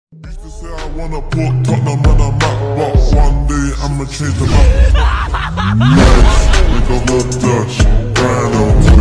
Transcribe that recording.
Used to say I wanna put Tottenham on a map, but one day I'ma change the map. Nice, we got the Dutch, Rhino.